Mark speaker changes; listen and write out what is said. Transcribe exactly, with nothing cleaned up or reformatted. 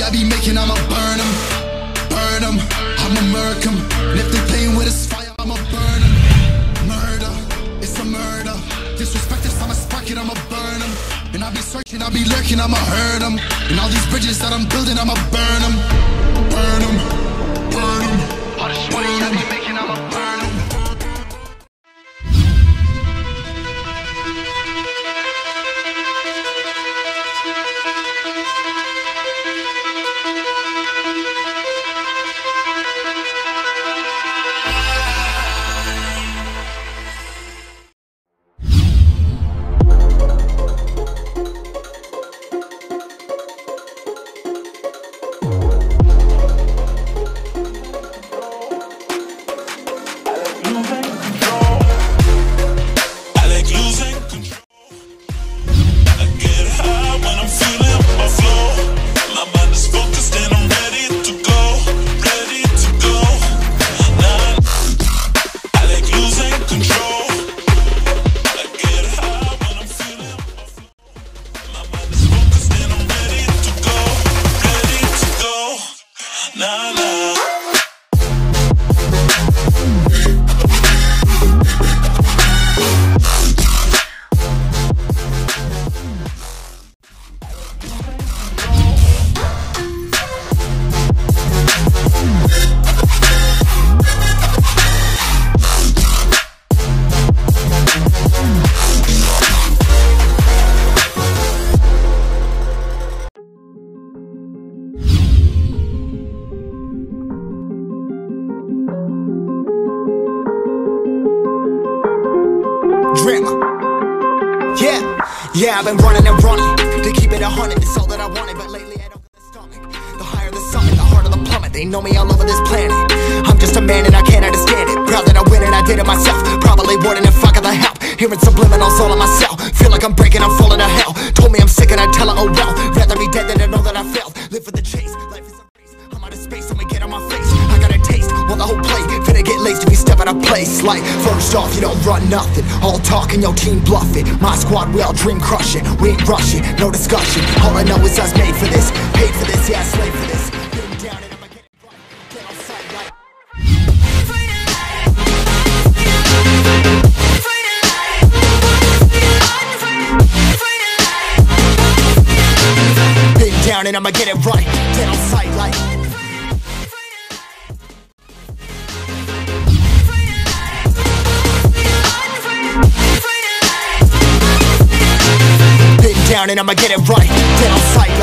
Speaker 1: I be making, I'ma burn them, burn them, I'ma murk them. And if they playing with us fire, I'ma burn them. Murder, it's a murder. Disrespect if I'ma spark it, I'ma burn them. And I be searching, I be lurking, I'ma hurt them. And all these bridges that I'm building, I'ma burn them, burn them, burn them. All this money I be making, I'ma burn them.
Speaker 2: Yeah, I've been running and running to keep it a hundred, it's all that I wanted. But lately I don't get the stomach. The higher the summit, the harder the plummet. They know me all over this planet. I'm just a man and I can't understand it. Proud that I win and I did it myself. Probably wouldn't if I got the help. Hearing subliminals all on myself. Feel like I'm breaking, I'm falling to hell. Told me I'm sick and I tell her, oh well. Rather be dead than to know that I failed. Live for the chase, life is a race. I'm out of space, I'ma get on my face. I got a taste, want the whole plate. Finna get laced if you step out of place. Like, first off, you don't run nothing. All talking, your team bluffing. My squad, we all dream crushing. We ain't rushing, no discussion. All I know is us made for this. Paid for this, yeah, slave for this. Been down and I'ma get it right. Get on sight like been down and I'ma get it right. Get on sight like down and I'ma get it right. Dead on sight.